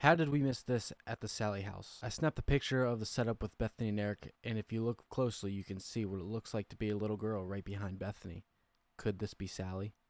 How did we miss this at the Sallie house? I snapped a picture of the setup with Bethany and Eric, and if you look closely, you can see what it looks like to be a little girl right behind Bethany. Could this be Sally?